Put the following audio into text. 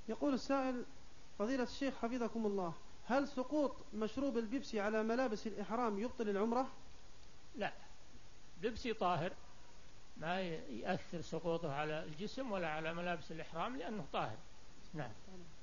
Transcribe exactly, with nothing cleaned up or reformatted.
يقول السائل: فضيلة الشيخ حفظكم الله، هل سقوط مشروب البيبسي على ملابس الإحرام يبطل العمرة؟ لا، بيبسي طاهر، ما يأثر سقوطه على الجسم ولا على ملابس الإحرام لأنه طاهر. نعم.